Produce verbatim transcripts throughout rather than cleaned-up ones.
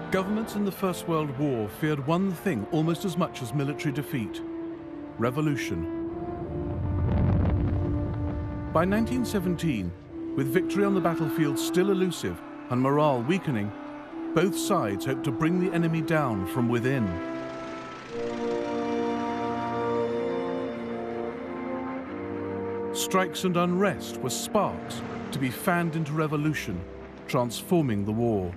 Governments in the First World War feared one thing almost as much as military defeat: revolution. By nineteen seventeen, with victory on the battlefield still elusive and morale weakening, both sides hoped to bring the enemy down from within. Strikes and unrest were sparks to be fanned into revolution, transforming the war.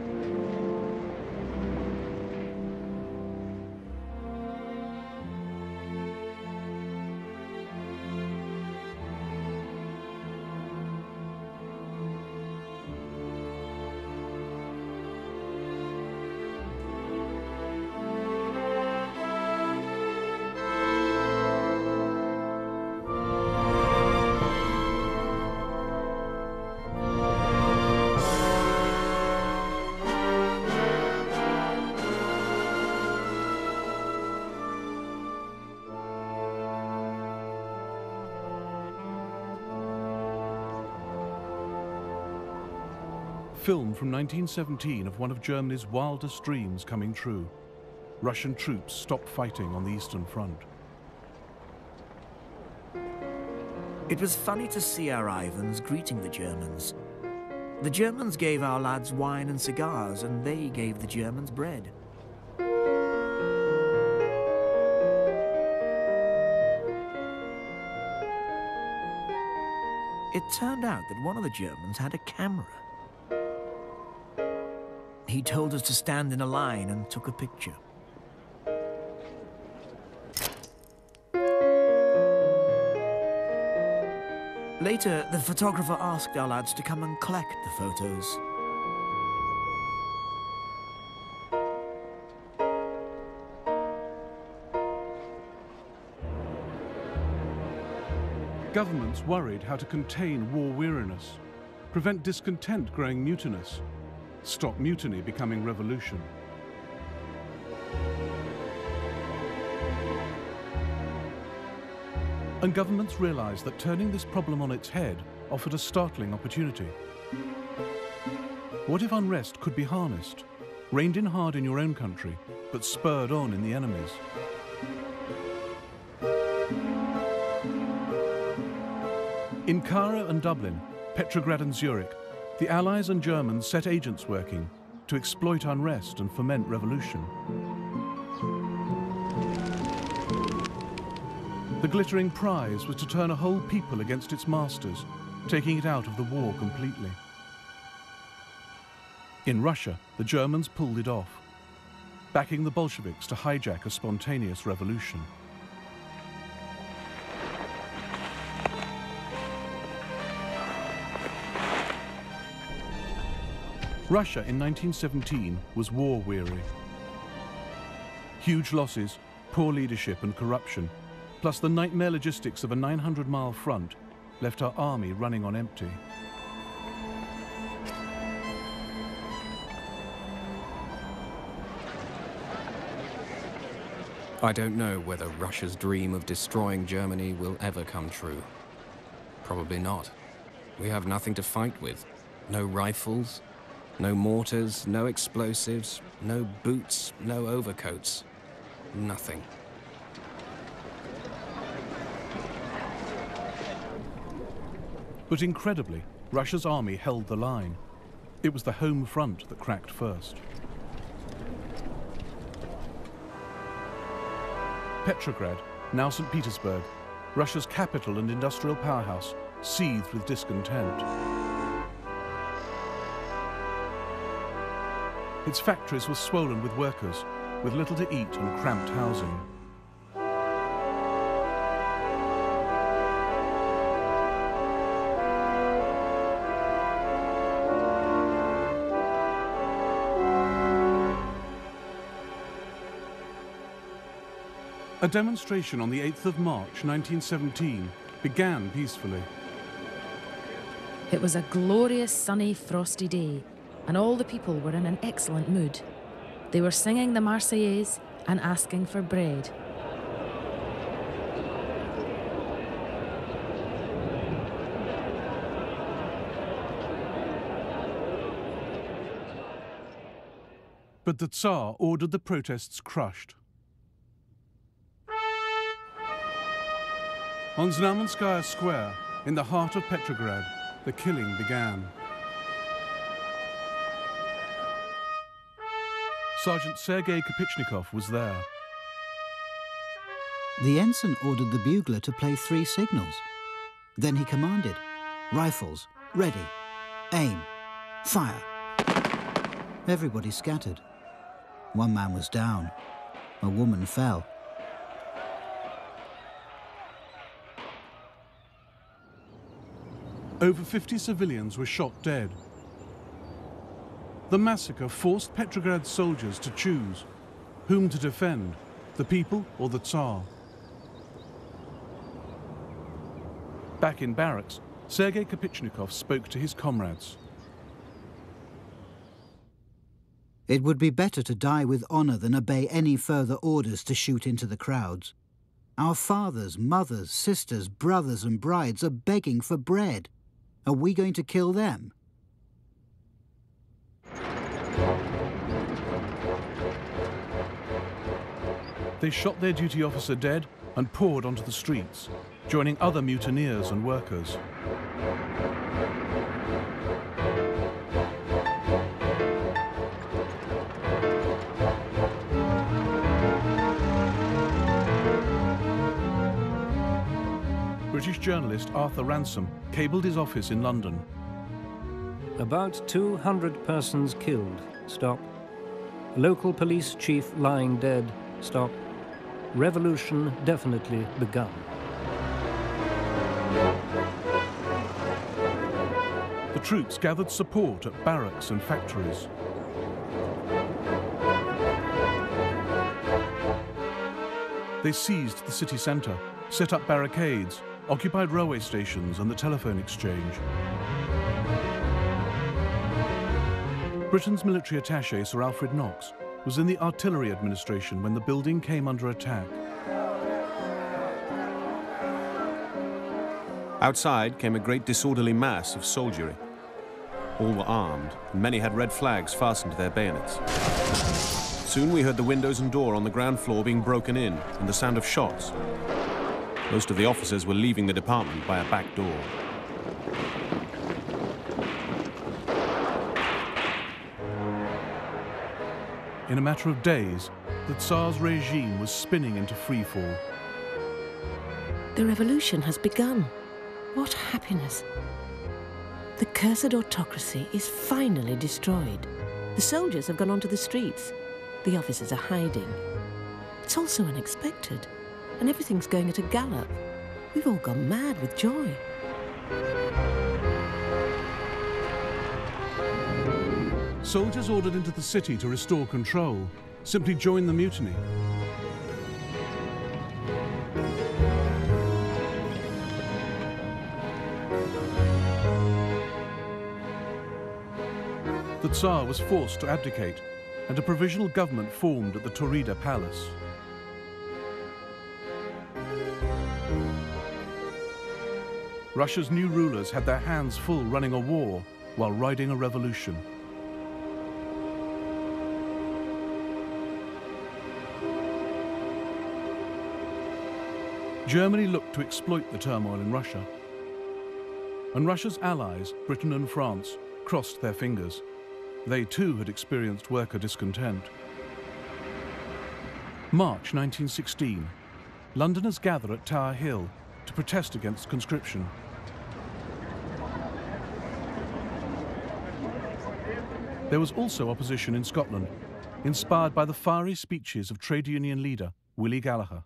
Film from nineteen seventeen of one of Germany's wildest dreams coming true. Russian troops stopped fighting on the Eastern Front. It was funny to see our Ivans greeting the Germans. The Germans gave our lads wine and cigars, and they gave the Germans bread. It turned out that one of the Germans had a camera. He told us to stand in a line and took a picture. Later, the photographer asked our lads to come and collect the photos. Governments worried how to contain war weariness, prevent discontent growing mutinous, stop mutiny becoming revolution. And governments realized that turning this problem on its head offered a startling opportunity. What if unrest could be harnessed, reined in hard in your own country, but spurred on in the enemy's? In Cairo and Dublin, Petrograd and Zurich, the Allies and Germans set agents working to exploit unrest and foment revolution. The glittering prize was to turn a whole people against its masters, taking it out of the war completely. In Russia, the Germans pulled it off, backing the Bolsheviks to hijack a spontaneous revolution. Russia in nineteen seventeen was war-weary. Huge losses, poor leadership and corruption, plus the nightmare logistics of a nine hundred mile front, left our army running on empty. I don't know whether Russia's dream of destroying Germany will ever come true. Probably not. We have nothing to fight with. No rifles, no mortars, no explosives, no boots, no overcoats. Nothing. But incredibly, Russia's army held the line. It was the home front that cracked first. Petrograd, now Saint Petersburg, Russia's capital and industrial powerhouse, seethed with discontent. Its factories were swollen with workers, with little to eat and cramped housing. A demonstration on the eighth of March nineteen seventeen began peacefully. It was a glorious sunny, frosty day, and all the people were in an excellent mood. They were singing the Marseillaise and asking for bread. But the Tsar ordered the protests crushed. On Znamenskaya Square, in the heart of Petrograd, the killing began. Sergeant Sergei Kopichnikov was there. The ensign ordered the bugler to play three signals. Then he commanded, "Rifles, ready, aim, fire." Everybody scattered. One man was down. A woman fell. Over fifty civilians were shot dead. The massacre forced Petrograd's soldiers to choose whom to defend, the people or the Tsar. Back in barracks, Sergei Kopichnikov spoke to his comrades. It would be better to die with honor than obey any further orders to shoot into the crowds. Our fathers, mothers, sisters, brothers and brides are begging for bread. Are we going to kill them? They shot their duty officer dead and poured onto the streets, joining other mutineers and workers. British journalist Arthur Ransom cabled his office in London. About two hundred persons killed. Stop. Local police chief lying dead. Stop. Revolution definitely begun. The troops gathered support at barracks and factories. They seized the city centre, set up barricades, occupied railway stations and the telephone exchange. Britain's military attaché, Sir Alfred Knox, was in the artillery administration when the building came under attack. Outside came a great disorderly mass of soldiery. All were armed, and many had red flags fastened to their bayonets. Soon we heard the windows and door on the ground floor being broken in, and the sound of shots. Most of the officers were leaving the department by a back door. In a matter of days, the Tsar's regime was spinning into freefall. The revolution has begun. What happiness! The cursed autocracy is finally destroyed. The soldiers have gone onto the streets. The officers are hiding. It's all so unexpected, and everything's going at a gallop. We've all gone mad with joy. Soldiers ordered into the city to restore control simply joined the mutiny. The Tsar was forced to abdicate, and a provisional government formed at the Taurida Palace. Russia's new rulers had their hands full running a war while riding a revolution. Germany looked to exploit the turmoil in Russia. And Russia's allies, Britain and France, crossed their fingers. They too had experienced worker discontent. March nineteen sixteen. Londoners gather at Tower Hill to protest against conscription. There was also opposition in Scotland, inspired by the fiery speeches of trade union leader Willie Gallagher.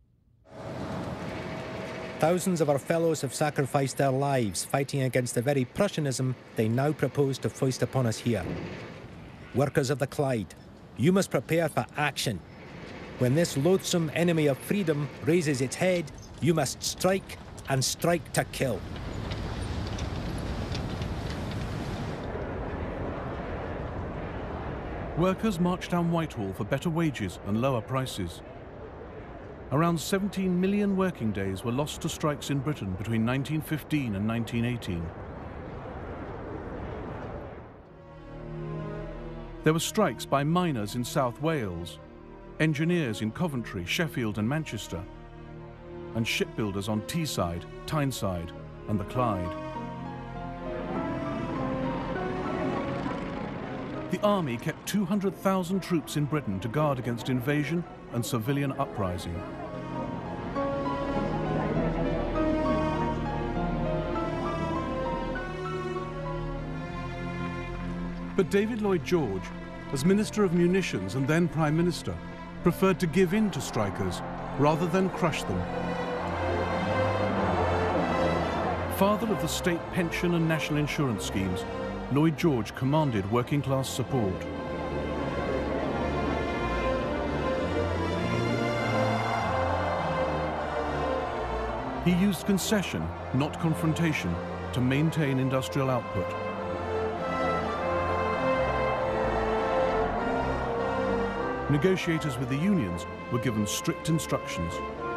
Thousands of our fellows have sacrificed their lives fighting against the very Prussianism they now propose to foist upon us here. Workers of the Clyde, you must prepare for action. When this loathsome enemy of freedom raises its head, you must strike and strike to kill. Workers marched down Whitehall for better wages and lower prices. Around seventeen million working days were lost to strikes in Britain between nineteen fifteen and nineteen eighteen. There were strikes by miners in South Wales, engineers in Coventry, Sheffield and Manchester, and shipbuilders on Teesside, Tyneside and the Clyde. The army kept two hundred thousand troops in Britain to guard against invasion and civilian uprising. But David Lloyd George, as Minister of Munitions and then Prime Minister, preferred to give in to strikers rather than crush them. Father of the state pension and national insurance schemes, Lloyd George commanded working-class support. He used concession, not confrontation, to maintain industrial output. Negotiators with the unions were given strict instructions.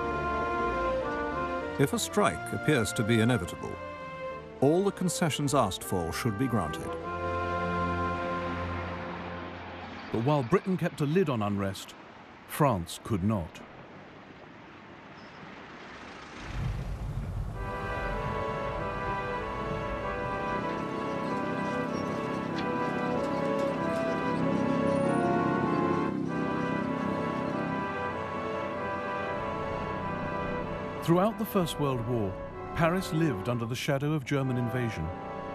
If a strike appears to be inevitable, all the concessions asked for should be granted. But while Britain kept a lid on unrest, France could not. Throughout the First World War, Paris lived under the shadow of German invasion.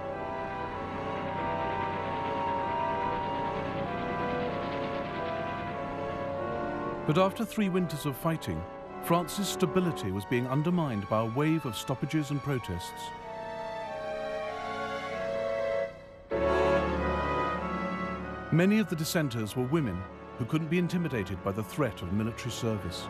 But after three winters of fighting, France's stability was being undermined by a wave of stoppages and protests. Many of the dissenters were women who couldn't be intimidated by the threat of military service.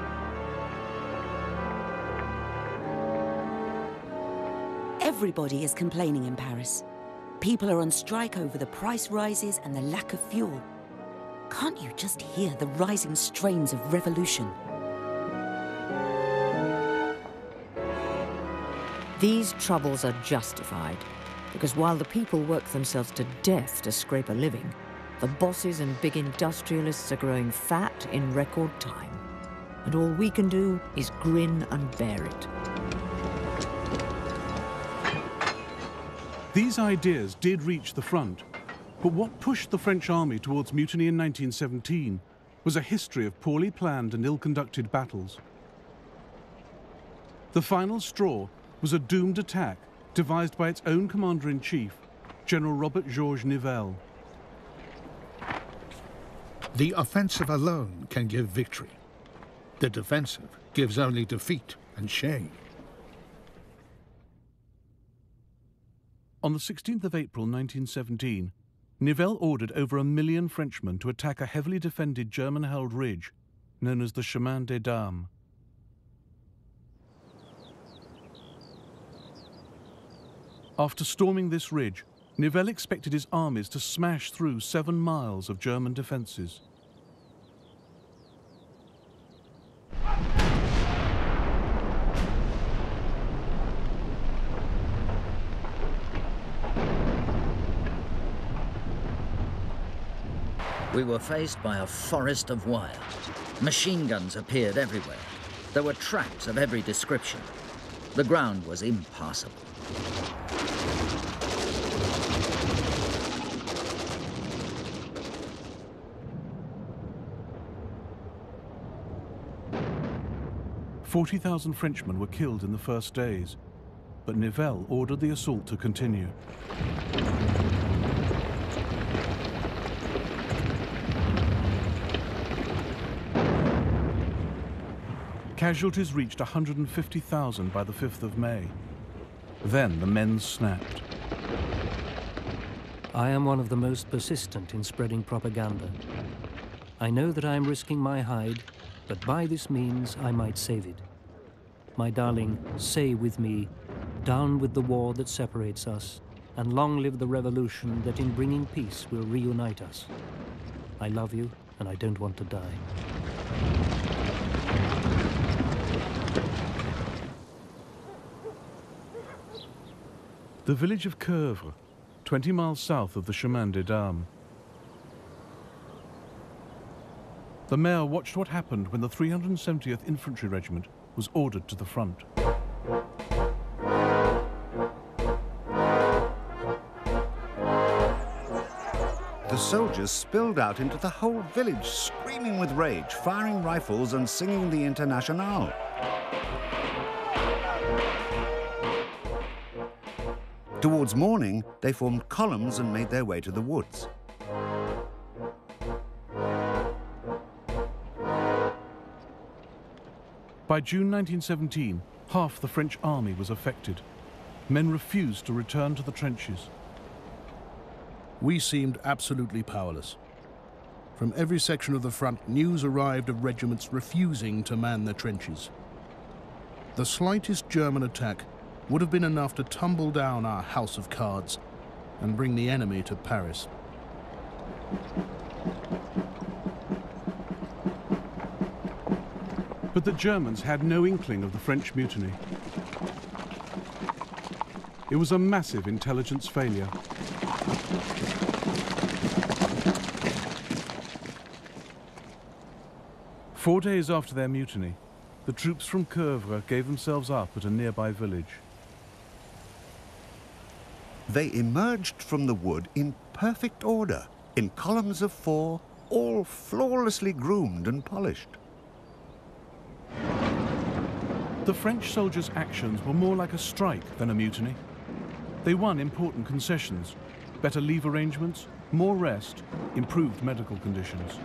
Everybody is complaining in Paris. People are on strike over the price rises and the lack of fuel. Can't you just hear the rising strains of revolution? These troubles are justified, because while the people work themselves to death to scrape a living, the bosses and big industrialists are growing fat in record time. And all we can do is grin and bear it. These ideas did reach the front, but what pushed the French army towards mutiny in nineteen seventeen was a history of poorly planned and ill-conducted battles. The final straw was a doomed attack devised by its own commander-in-chief, General Robert Georges Nivelle. The offensive alone can give victory. The defensive gives only defeat and shame. On the sixteenth of April nineteen seventeen, Nivelle ordered over a million Frenchmen to attack a heavily defended German-held ridge known as the Chemin des Dames. After storming this ridge, Nivelle expected his armies to smash through seven miles of German defences. We were faced by a forest of wire. Machine guns appeared everywhere. There were traps of every description. The ground was impassable. forty thousand Frenchmen were killed in the first days, but Nivelle ordered the assault to continue. Casualties reached one hundred fifty thousand by the fifth of May. Then the men snapped. I am one of the most persistent in spreading propaganda. I know that I am risking my hide, but by this means I might save it. My darling, say with me, down with the war that separates us, and long live the revolution that in bringing peace will reunite us. I love you, and I don't want to die. The village of Coeuvres, twenty miles south of the Chemin des Dames. The mayor watched what happened when the three hundred seventieth Infantry Regiment was ordered to the front. The soldiers spilled out into the whole village, screaming with rage, firing rifles and singing the Internationale. Towards morning, they formed columns and made their way to the woods. By June nineteen seventeen, half the French army was affected. Men refused to return to the trenches. We seemed absolutely powerless. From every section of the front, news arrived of regiments refusing to man their trenches. The slightest German attack would have been enough to tumble down our house of cards and bring the enemy to Paris. But the Germans had no inkling of the French mutiny. It was a massive intelligence failure. Four days after their mutiny, the troops from Coeuvres gave themselves up at a nearby village. They emerged from the wood in perfect order, in columns of four, all flawlessly groomed and polished. The French soldiers' actions were more like a strike than a mutiny. They won important concessions, better leave arrangements, more rest, improved medical conditions.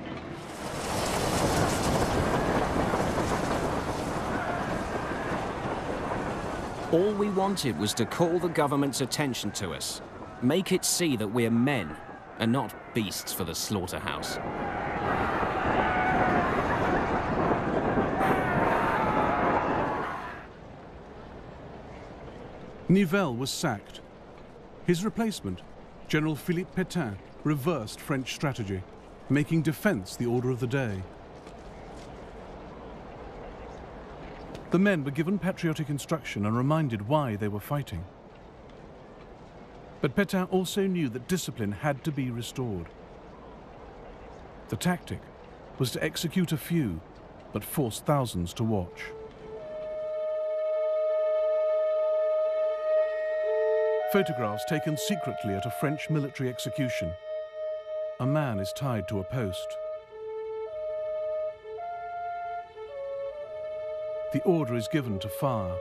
All we wanted was to call the government's attention to us, make it see that we're men and not beasts for the slaughterhouse. Nivelle was sacked. His replacement, General Philippe Pétain, reversed French strategy, making defense the order of the day. The men were given patriotic instruction and reminded why they were fighting. But Pétain also knew that discipline had to be restored. The tactic was to execute a few, but force thousands to watch. Photographs taken secretly at a French military execution. A man is tied to a post. The order is given to fire.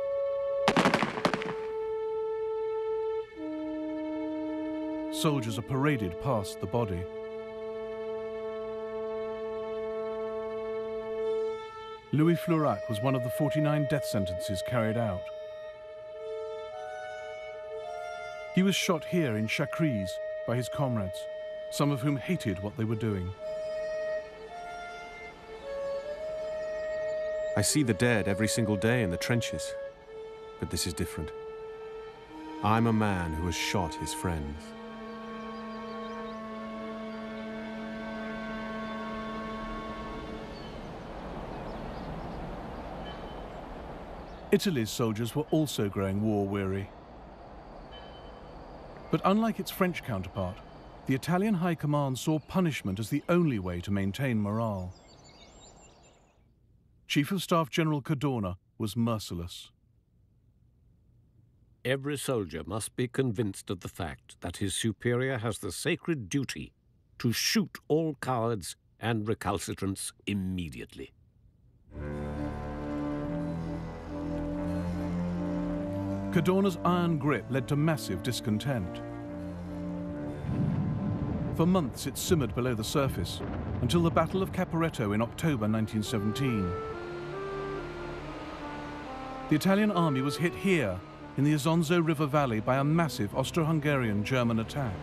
Soldiers are paraded past the body. Louis Flourac was one of the forty-nine death sentences carried out. He was shot here in Chacrys by his comrades, some of whom hated what they were doing. I see the dead every single day in the trenches, but this is different. I'm a man who has shot his friends. Italy's soldiers were also growing war-weary. But unlike its French counterpart, the Italian High Command saw punishment as the only way to maintain morale. Chief of Staff General Cadorna was merciless. Every soldier must be convinced of the fact that his superior has the sacred duty to shoot all cowards and recalcitrants immediately. Cadorna's iron grip led to massive discontent. For months it simmered below the surface, until the Battle of Caporetto in October nineteen seventeen. The Italian army was hit here, in the Isonzo River Valley, by a massive Austro-Hungarian German attack.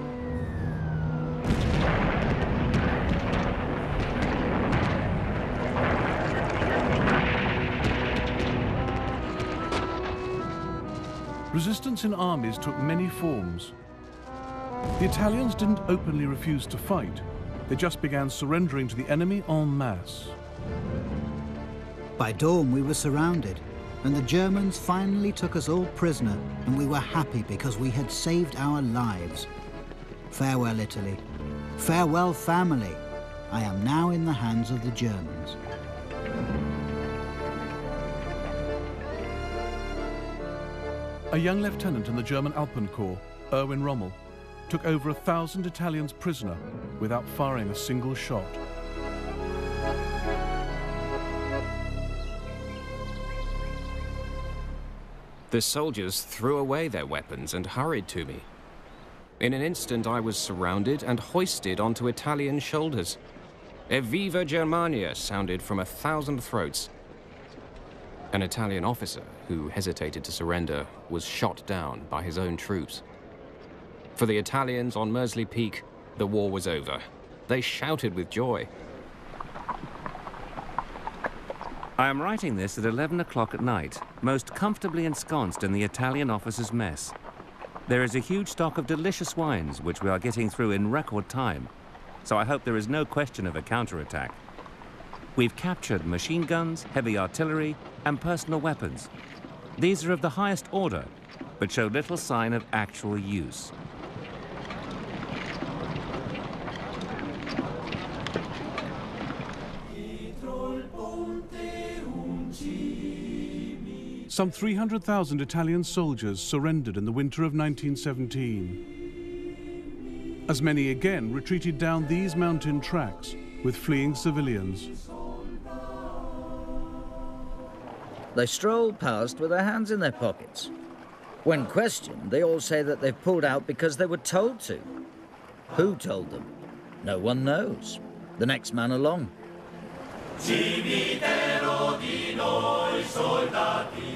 Resistance in armies took many forms. The Italians didn't openly refuse to fight. They just began surrendering to the enemy en masse. By dawn, we were surrounded, and the Germans finally took us all prisoner, and we were happy because we had saved our lives. Farewell, Italy. Farewell, family. I am now in the hands of the Germans. A young lieutenant in the German Alpenkorps, Erwin Rommel, took over a thousand Italians prisoner without firing a single shot. The soldiers threw away their weapons and hurried to me. In an instant, I was surrounded and hoisted onto Italian shoulders. Evviva Germania sounded from a thousand throats. An Italian officer who hesitated to surrender was shot down by his own troops. For the Italians on Mersey Peak, the war was over. They shouted with joy. I am writing this at eleven o'clock at night, most comfortably ensconced in the Italian officers' mess. There is a huge stock of delicious wines which we are getting through in record time, so I hope there is no question of a counterattack. We've captured machine guns, heavy artillery, and personal weapons. These are of the highest order, but show little sign of actual use. Some three hundred thousand Italian soldiers surrendered in the winter of nineteen seventeen. As many again retreated down these mountain tracks with fleeing civilians. They stroll past with their hands in their pockets. When questioned, they all say that they've pulled out because they were told to. Who told them? No one knows. The next man along. Cimitero di noi soldati,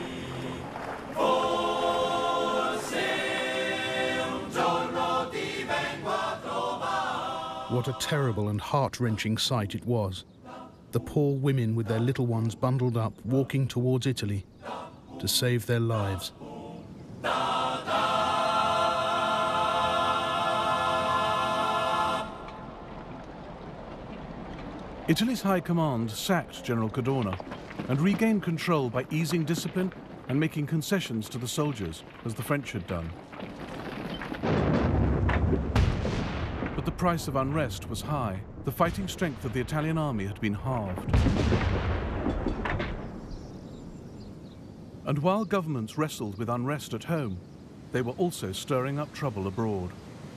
forse un giorno ti vengo a trovare. What a terrible and heart-wrenching sight it was. The poor women with their little ones bundled up, walking towards Italy to save their lives. Italy's high command sacked General Cadorna and regained control by easing discipline and making concessions to the soldiers, as the French had done. But the price of unrest was high. The fighting strength of the Italian army had been halved. And while governments wrestled with unrest at home, they were also stirring up trouble abroad.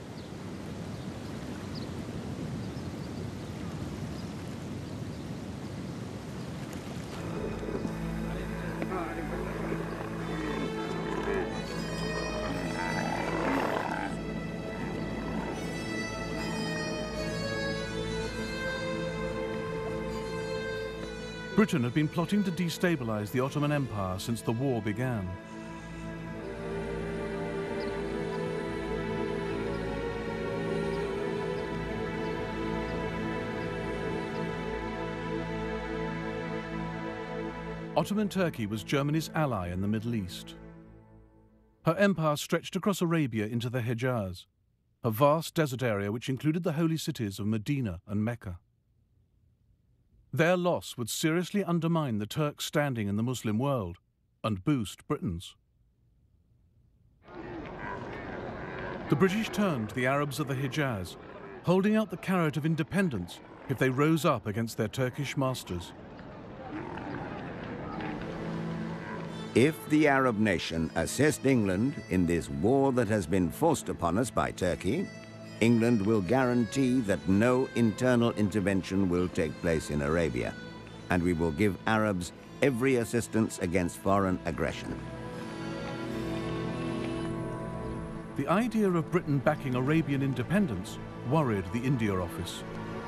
Britain had been plotting to destabilize the Ottoman Empire since the war began. Ottoman Turkey was Germany's ally in the Middle East. Her empire stretched across Arabia into the Hejaz, a vast desert area which included the holy cities of Medina and Mecca. Their loss would seriously undermine the Turks' standing in the Muslim world and boost Britain's. The British turned to the Arabs of the Hejaz, holding out the carrot of independence if they rose up against their Turkish masters. If the Arab nation assist England in this war that has been forced upon us by Turkey, England will guarantee that no internal intervention will take place in Arabia, and we will give Arabs every assistance against foreign aggression. The idea of Britain backing Arabian independence worried the India Office.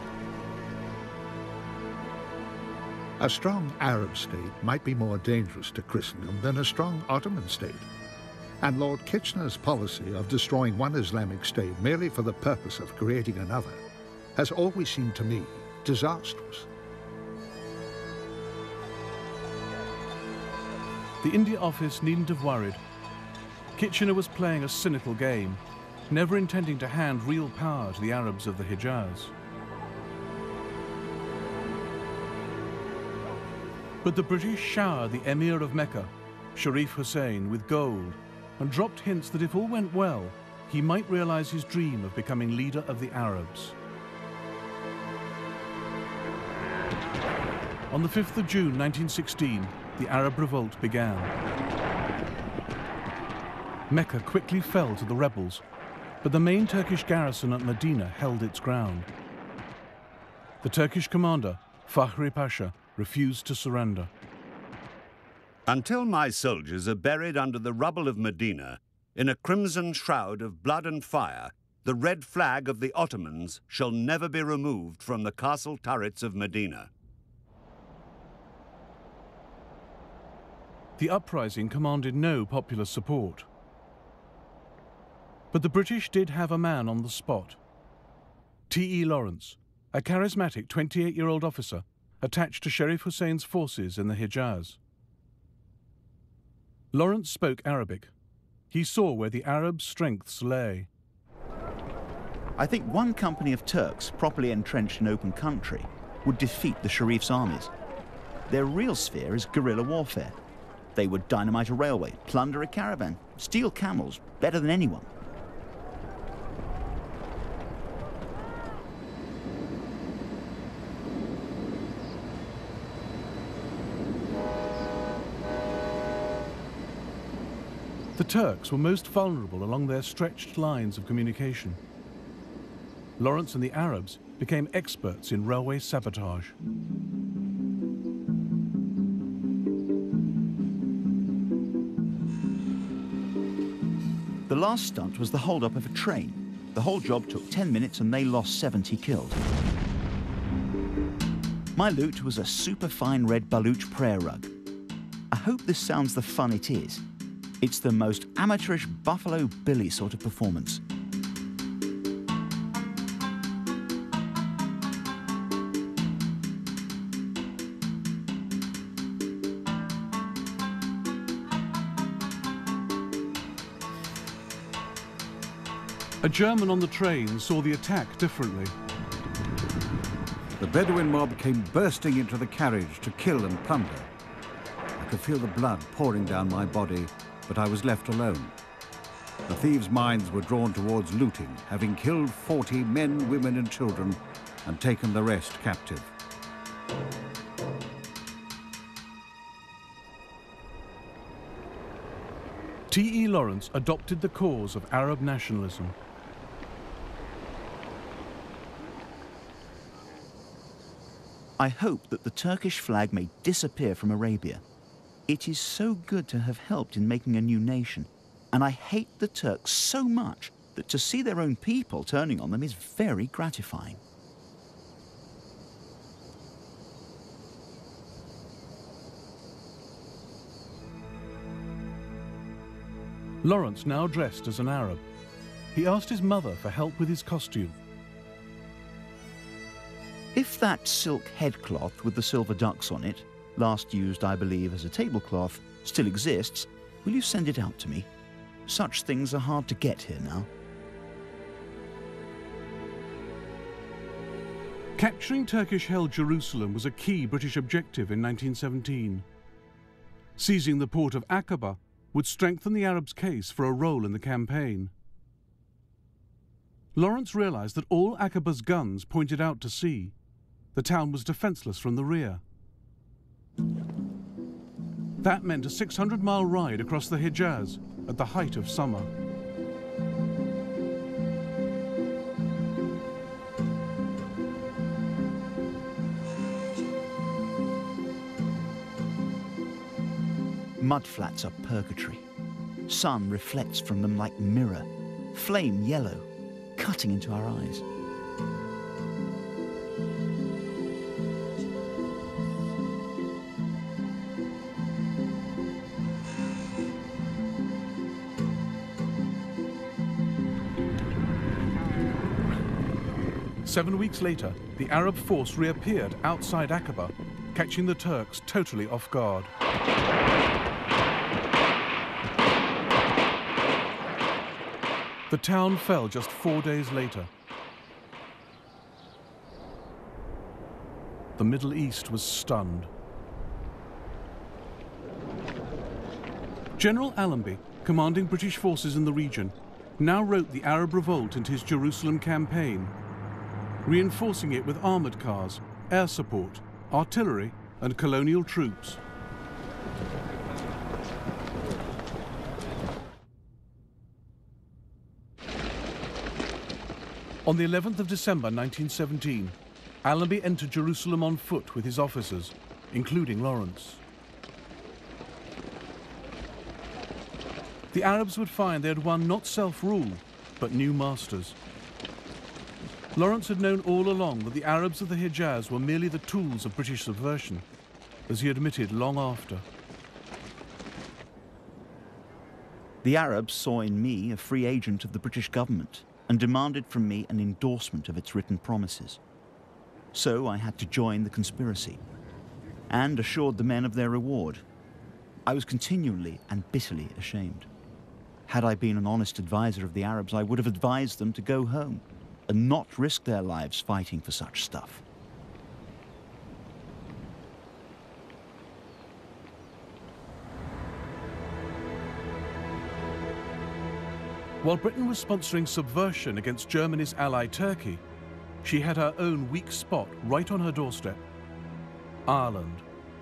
A strong Arab state might be more dangerous to Christendom than a strong Ottoman state. And Lord Kitchener's policy of destroying one Islamic state merely for the purpose of creating another has always seemed to me disastrous. The India Office needn't have worried. Kitchener was playing a cynical game, never intending to hand real power to the Arabs of the Hejaz. But the British showered the Emir of Mecca, Sharif Hussein, with gold, and dropped hints that if all went well, he might realize his dream of becoming leader of the Arabs. On the fifth of June nineteen sixteen, the Arab revolt began. Mecca quickly fell to the rebels, but the main Turkish garrison at Medina held its ground. The Turkish commander, Fahri Pasha, refused to surrender. Until my soldiers are buried under the rubble of Medina, in a crimson shroud of blood and fire, the red flag of the Ottomans shall never be removed from the castle turrets of Medina. The uprising commanded no popular support. But the British did have a man on the spot. T E Lawrence, a charismatic twenty-eight-year-old officer attached to Sharif Hussein's forces in the Hijaz. Lawrence spoke Arabic. He saw where the Arabs' strengths lay. I think one company of Turks properly entrenched in open country would defeat the Sharif's armies. Their real sphere is guerrilla warfare. They would dynamite a railway, plunder a caravan, steal camels better than anyone. The Turks were most vulnerable along their stretched lines of communication. Lawrence and the Arabs became experts in railway sabotage. The last stunt was the hold-up of a train. The whole job took ten minutes and they lost seventy killed. My loot was a superfine red Baluch prayer rug. I hope this sounds the fun it is. It's the most amateurish Buffalo Billy sort of performance. A German on the train saw the attack differently. The Bedouin mob came bursting into the carriage to kill and plunder. I could feel the blood pouring down my body, but I was left alone. The thieves' minds were drawn towards looting, having killed forty men, women and children and taken the rest captive. T E Lawrence adopted the cause of Arab nationalism. I hope that the Turkish flag may disappear from Arabia. It is so good to have helped in making a new nation, and I hate the Turks so much that to see their own people turning on them is very gratifying. Lawrence now dressed as an Arab. He asked his mother for help with his costume. If that silk headcloth with the silver ducks on it, last used, I believe, as a tablecloth, still exists, will you send it out to me? Such things are hard to get here now. Capturing Turkish-held Jerusalem was a key British objective in nineteen seventeen. Seizing the port of Aqaba would strengthen the Arabs' case for a role in the campaign. Lawrence realized that all Aqaba's guns pointed out to sea. The town was defenseless from the rear. That meant a six hundred mile ride across the Hijaz at the height of summer. Mudflats are purgatory. Sun reflects from them like mirror, flame yellow, cutting into our eyes. Seven weeks later, the Arab force reappeared outside Aqaba, catching the Turks totally off guard. The town fell just four days later. The Middle East was stunned. General Allenby, commanding British forces in the region, now wrote the Arab revolt into his Jerusalem campaign, reinforcing it with armoured cars, air support, artillery and colonial troops. On the eleventh of December nineteen seventeen, Allenby entered Jerusalem on foot with his officers, including Lawrence. The Arabs would find they had won not self-rule, but new masters. Lawrence had known all along that the Arabs of the Hejaz were merely the tools of British subversion, as he admitted long after. The Arabs saw in me a free agent of the British government and demanded from me an endorsement of its written promises. So I had to join the conspiracy and assured the men of their reward. I was continually and bitterly ashamed. Had I been an honest advisor of the Arabs, I would have advised them to go home and not risk their lives fighting for such stuff. While Britain was sponsoring subversion against Germany's ally Turkey, she had her own weak spot right on her doorstep: Ireland.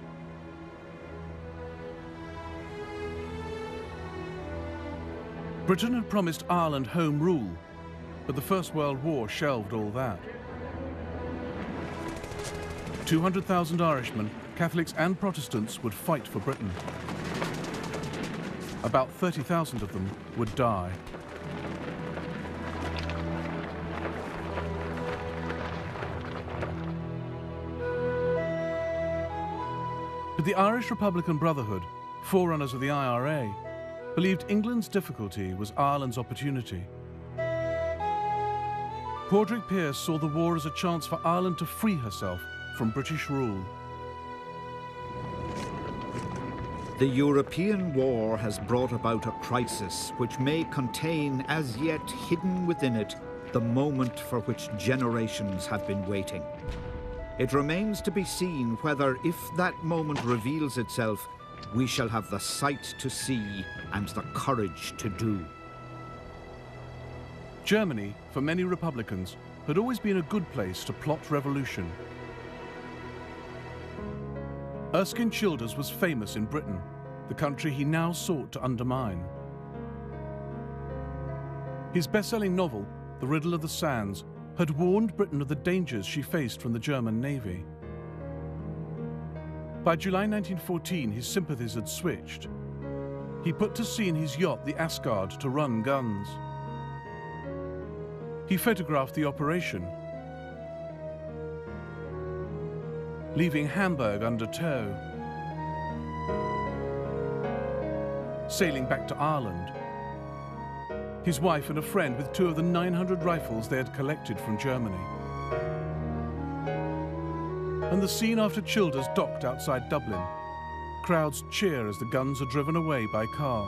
Britain had promised Ireland home rule, but the First World War shelved all that. two hundred thousand Irishmen, Catholics and Protestants, would fight for Britain. About thirty thousand of them would die. But the Irish Republican Brotherhood, forerunners of the I R A, believed England's difficulty was Ireland's opportunity. Padraig Pearse saw the war as a chance for Ireland to free herself from British rule. The European war has brought about a crisis which may contain, as yet hidden within it, the moment for which generations have been waiting. It remains to be seen whether, if that moment reveals itself, we shall have the sight to see and the courage to do. Germany, for many Republicans, had always been a good place to plot revolution. Erskine Childers was famous in Britain, the country he now sought to undermine. His best-selling novel, The Riddle of the Sands, had warned Britain of the dangers she faced from the German Navy. By July nineteen fourteen, his sympathies had switched. He put to sea in his yacht, the Asgard, to run guns. He photographed the operation, leaving Hamburg under tow, sailing back to Ireland. His wife and a friend with two of the nine hundred rifles they had collected from Germany. And the scene after Childers docked outside Dublin. Crowds cheer as the guns are driven away by car.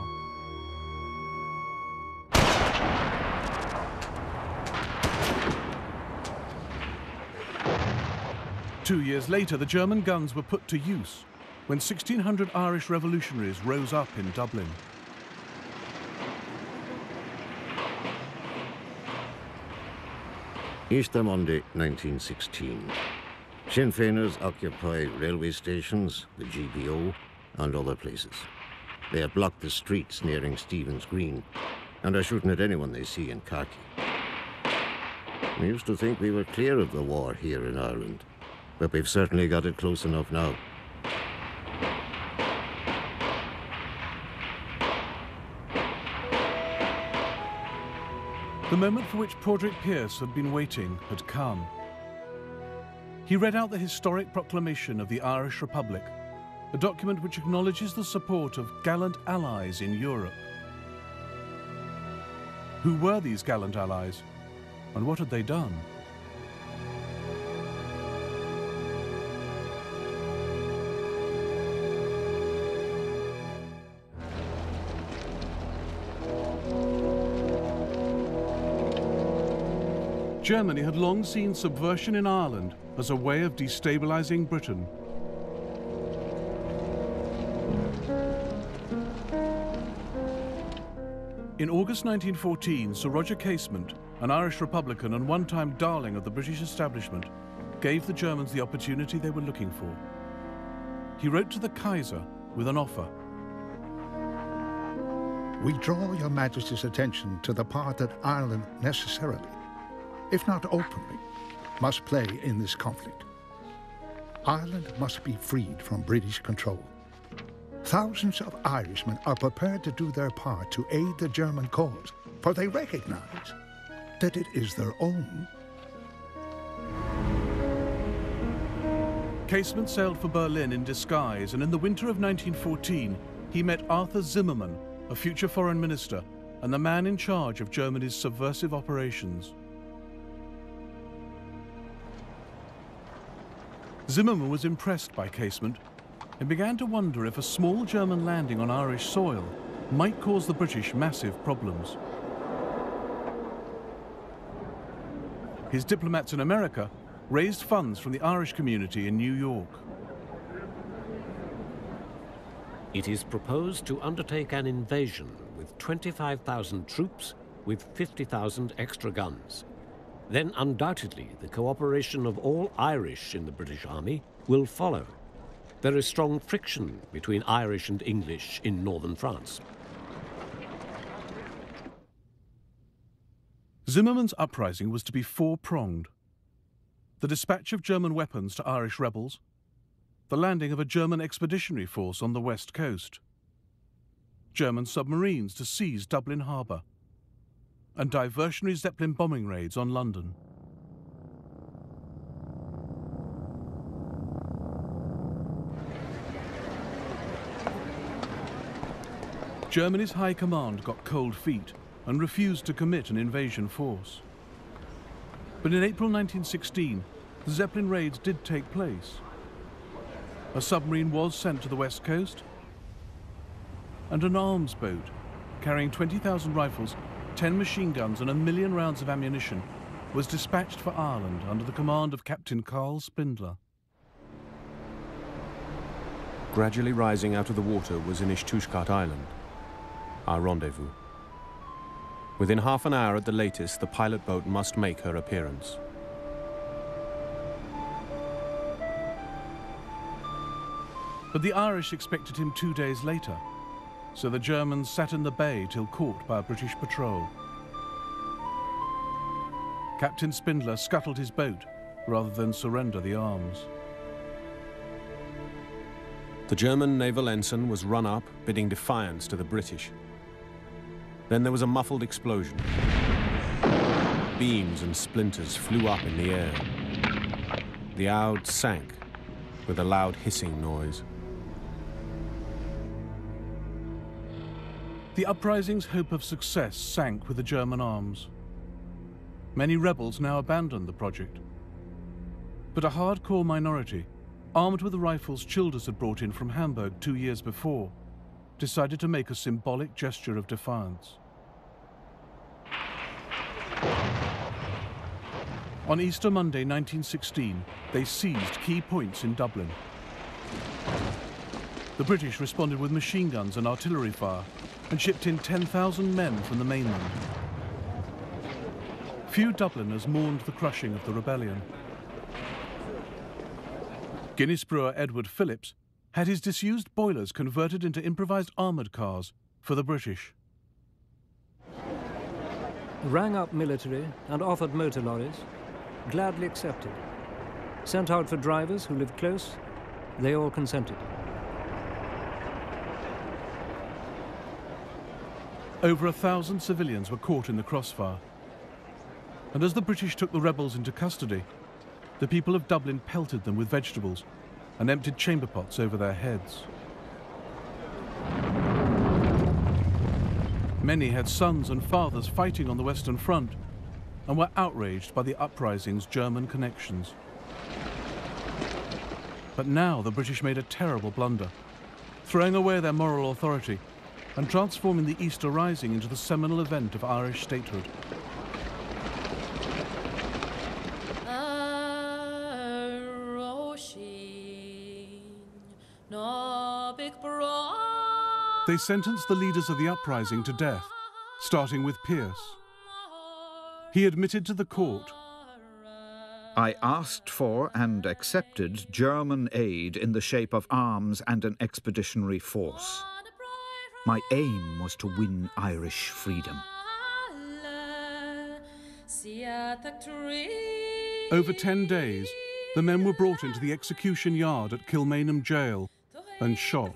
Two years later, the German guns were put to use when sixteen hundred Irish revolutionaries rose up in Dublin. Easter Monday, nineteen sixteen. Sinn Féiners occupy railway stations, the G P O, and other places. They have blocked the streets nearing Stephen's Green and are shooting at anyone they see in khaki. We used to think we were clear of the war here in Ireland, but we've certainly got it close enough now. The moment for which Padraig Pearse had been waiting had come. He read out the historic proclamation of the Irish Republic, a document which acknowledges the support of gallant allies in Europe. Who were these gallant allies, and what had they done? Germany had long seen subversion in Ireland as a way of destabilizing Britain. In August nineteen fourteen, Sir Roger Casement, an Irish Republican and one-time darling of the British establishment, gave the Germans the opportunity they were looking for. he wrote to the Kaiser with an offer. We draw your Majesty's attention to the part that Ireland necessarily, if not openly, must play in this conflict. Ireland must be freed from British control. Thousands of Irishmen are prepared to do their part to aid the German cause, for they recognize that it is their own. Casement sailed for Berlin in disguise, and in the winter of nineteen fourteen, he met Arthur Zimmermann, a future foreign minister, and the man in charge of Germany's subversive operations. Zimmermann was impressed by Casement and began to wonder if a small German landing on Irish soil might cause the British massive problems. His diplomats in America raised funds from the Irish community in New York. It is proposed to undertake an invasion with twenty-five thousand troops with fifty thousand extra guns. Then undoubtedly the cooperation of all Irish in the British Army will follow. There is strong friction between Irish and English in northern France. Zimmermann's uprising was to be four-pronged. The dispatch of German weapons to Irish rebels, the landing of a German expeditionary force on the west coast, German submarines to seize Dublin harbour, and diversionary Zeppelin bombing raids on London. Germany's high command got cold feet and refused to commit an invasion force. But in April nineteen sixteen, the Zeppelin raids did take place. A submarine was sent to the west coast, and an arms boat carrying twenty thousand rifles, ten machine guns and a million rounds of ammunition was dispatched for Ireland under the command of Captain Carl Spindler. Gradually rising out of the water was Inishtushkat Island, our rendezvous. Within half an hour at the latest, the pilot boat must make her appearance. But the Irish expected him two days later, so the Germans sat in the bay till caught by a British patrol. Captain Spindler scuttled his boat rather than surrender the arms. The German naval ensign was run up, bidding defiance to the British. Then there was a muffled explosion. Beams and splinters flew up in the air. The Oud sank with a loud hissing noise. The uprising's hope of success sank with the German arms. Many rebels now abandoned the project. But a hardcore minority, armed with the rifles Childers had brought in from Hamburg two years before, decided to make a symbolic gesture of defiance. On Easter Monday nineteen sixteen, they seized key points in Dublin. The British responded with machine guns and artillery fire and shipped in ten thousand men from the mainland. Few Dubliners mourned the crushing of the rebellion. Guinness brewer Edward Phillips had his disused boilers converted into improvised armoured cars for the British. Rang up military and offered motor lorries, gladly accepted. Sent out for drivers who lived close, they all consented. Over a thousand civilians were caught in the crossfire. And as the British took the rebels into custody, the people of Dublin pelted them with vegetables and emptied chamber pots over their heads. Many had sons and fathers fighting on the Western Front and were outraged by the uprising's German connections. But now the British made a terrible blunder, throwing away their moral authority and transforming the Easter Rising into the seminal event of Irish statehood. They sentenced the leaders of the uprising to death, starting with Pearse. He admitted to the court I asked for and accepted German aid in the shape of arms and an expeditionary force. My aim was to win Irish freedom. Over ten days, the men were brought into the execution yard at Kilmainham Jail and shot.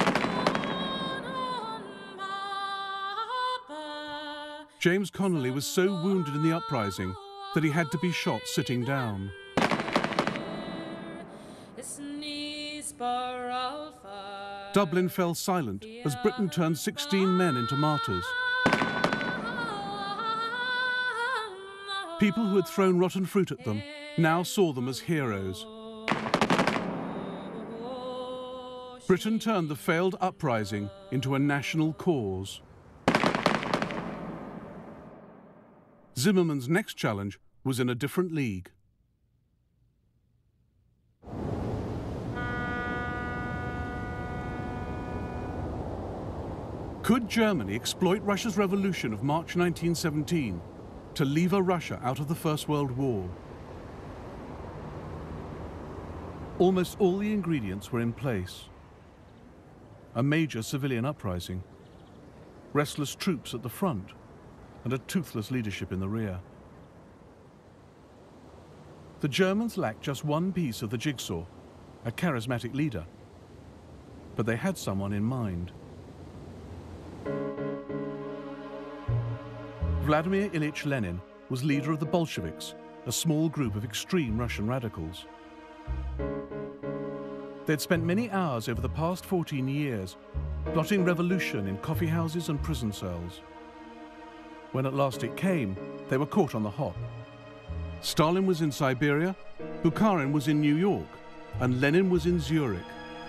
James Connolly was so wounded in the uprising that he had to be shot sitting down. Dublin fell silent as Britain turned sixteen men into martyrs. People who had thrown rotten fruit at them now saw them as heroes. Britain turned the failed uprising into a national cause. Zimmermann's next challenge was in a different league. Could Germany exploit Russia's revolution of March nineteen seventeen to lever Russia out of the First World War? Almost all the ingredients were in place. A major civilian uprising, restless troops at the front, and a toothless leadership in the rear. The Germans lacked just one piece of the jigsaw, a charismatic leader. But they had someone in mind. Vladimir Ilyich Lenin was leader of the Bolsheviks, a small group of extreme Russian radicals. They'd spent many hours over the past fourteen years plotting revolution in coffee houses and prison cells. When at last it came, they were caught on the hop. Stalin was in Siberia, Bukharin was in New York, and Lenin was in Zurich.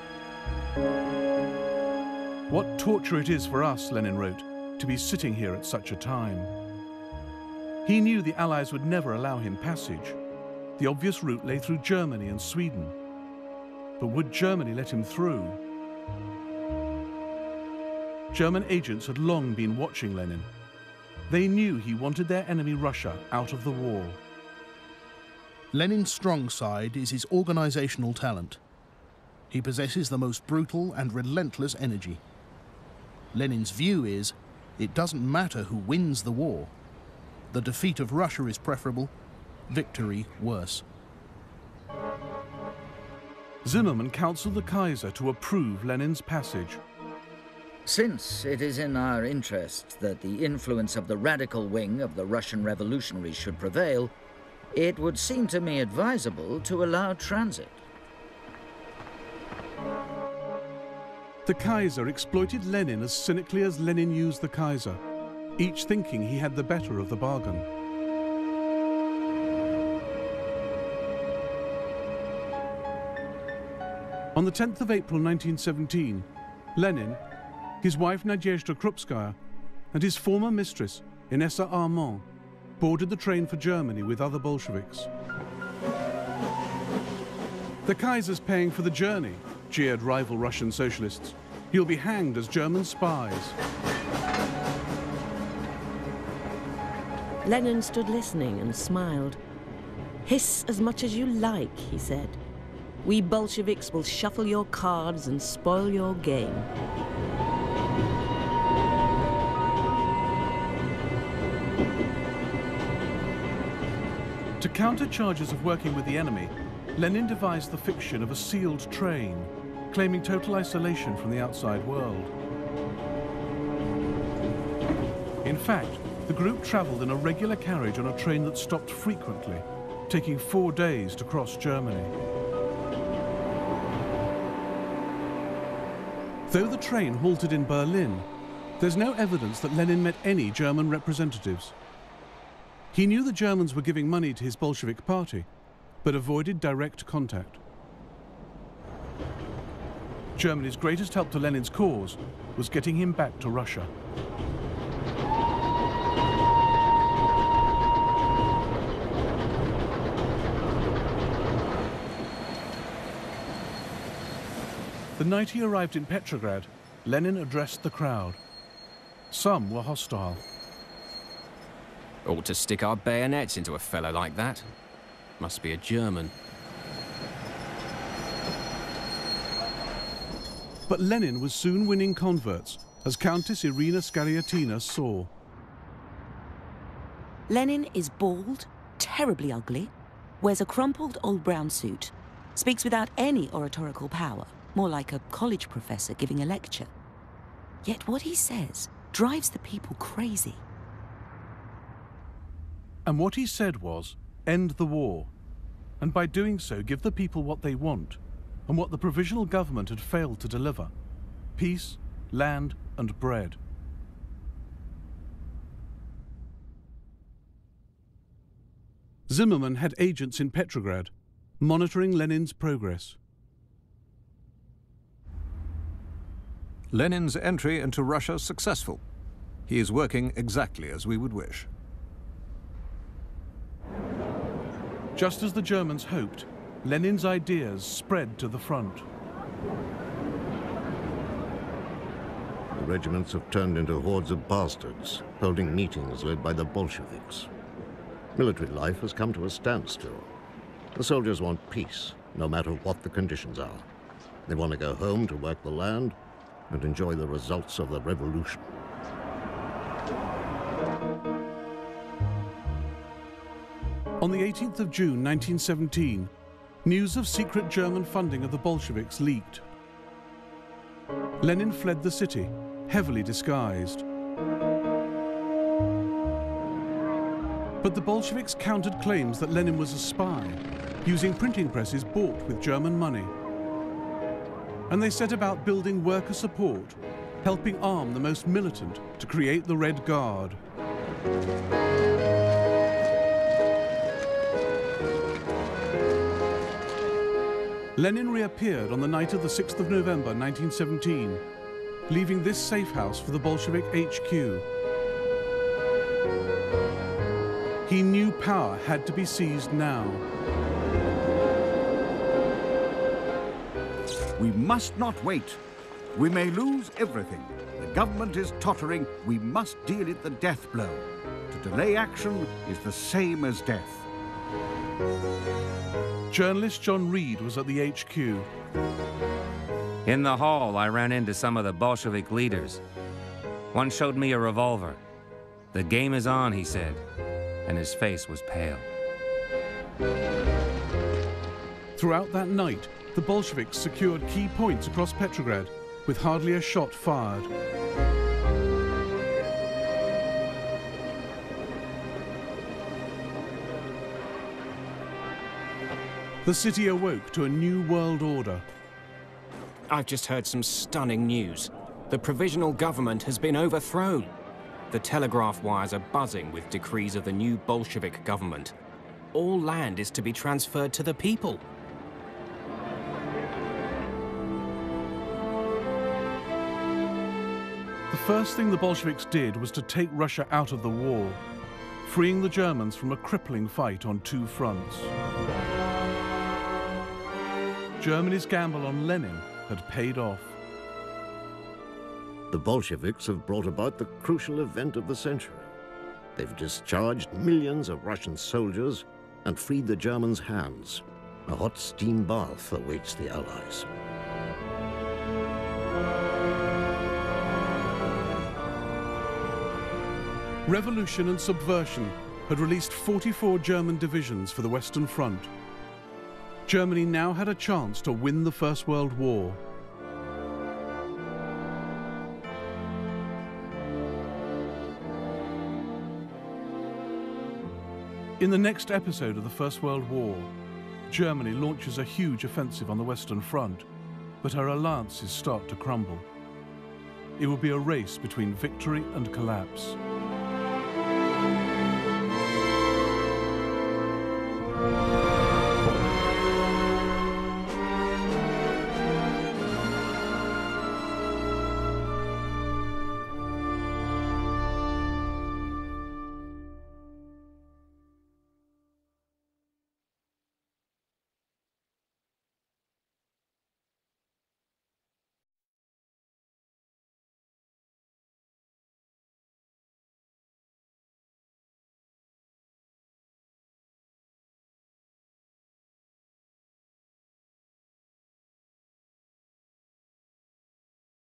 What torture it is for us, Lenin wrote, to be sitting here at such a time. He knew the Allies would never allow him passage. The obvious route lay through Germany and Sweden. But would Germany let him through? German agents had long been watching Lenin. They knew he wanted their enemy Russia out of the war. Lenin's strong side is his organizational talent. He possesses the most brutal and relentless energy. Lenin's view is, it doesn't matter who wins the war. The defeat of Russia is preferable, victory worse. Zimmermann counseled the Kaiser to approve Lenin's passage. Since it is in our interest that the influence of the radical wing of the Russian revolutionaries should prevail, it would seem to me advisable to allow transit. The Kaiser exploited Lenin as cynically as Lenin used the Kaiser, each thinking he had the better of the bargain. On the tenth of April nineteen seventeen, Lenin, his wife Nadezhda Krupskaya, and his former mistress, Inessa Armand, boarded the train for Germany with other Bolsheviks. The Kaiser's paying for the journey, jeered rival Russian socialists. He'll be hanged as German spies. Lenin stood listening and smiled. Hiss as much as you like, he said. We Bolsheviks will shuffle your cards and spoil your game. To counter charges of working with the enemy, Lenin devised the fiction of a sealed train, claiming total isolation from the outside world. In fact, the group traveled in a regular carriage on a train that stopped frequently, taking four days to cross Germany. Though the train halted in Berlin, there's no evidence that Lenin met any German representatives. He knew the Germans were giving money to his Bolshevik party, but avoided direct contact. Germany's greatest help to Lenin's cause was getting him back to Russia. The night he arrived in Petrograd, Lenin addressed the crowd. Some were hostile. Ought to stick our bayonets into a fellow like that. Must be a German. But Lenin was soon winning converts, as Countess Irina Skaryatina saw. Lenin is bald, terribly ugly, wears a crumpled old brown suit, speaks without any oratorical power, more like a college professor giving a lecture. Yet what he says drives the people crazy. And what he said was, end the war, and by doing so give the people what they want, and what the provisional government had failed to deliver: peace, land, and bread. Zimmerman had agents in Petrograd, monitoring Lenin's progress. Lenin's entry into Russia successful. He is working exactly as we would wish. Just as the Germans hoped, Lenin's ideas spread to the front. The regiments have turned into hordes of bastards, holding meetings led by the Bolsheviks. Military life has come to a standstill. The soldiers want peace, no matter what the conditions are. They want to go home to work the land and enjoy the results of the revolution. On the eighteenth of June nineteen seventeen, news of secret German funding of the Bolsheviks leaked. Lenin fled the city, heavily disguised. But the Bolsheviks countered claims that Lenin was a spy, using printing presses bought with German money. And they set about building worker support, helping arm the most militant to create the Red Guard. Lenin reappeared on the night of the sixth of November nineteen seventeen, leaving this safe house for the Bolshevik H Q. He knew power had to be seized now. We must not wait. We may lose everything. The government is tottering. We must deal it the death blow. To delay action is the same as death. Journalist John Reed was at the H Q. In the hall, I ran into some of the Bolshevik leaders. One showed me a revolver. The game is on, he said, and his face was pale. Throughout that night, the Bolsheviks secured key points across Petrograd, with hardly a shot fired. The city awoke to a new world order. I've just heard some stunning news. The provisional government has been overthrown. The telegraph wires are buzzing with decrees of the new Bolshevik government. All land is to be transferred to the people. The first thing the Bolsheviks did was to take Russia out of the war, freeing the Germans from a crippling fight on two fronts. Germany's gamble on Lenin had paid off. The Bolsheviks have brought about the crucial event of the century. They've discharged millions of Russian soldiers and freed the Germans' hands. A hot steam bath awaits the Allies. Revolution and subversion had released forty-four German divisions for the Western Front. Germany now had a chance to win the First World War. In the next episode of the First World War, Germany launches a huge offensive on the Western Front, but her alliances start to crumble. It will be a race between victory and collapse.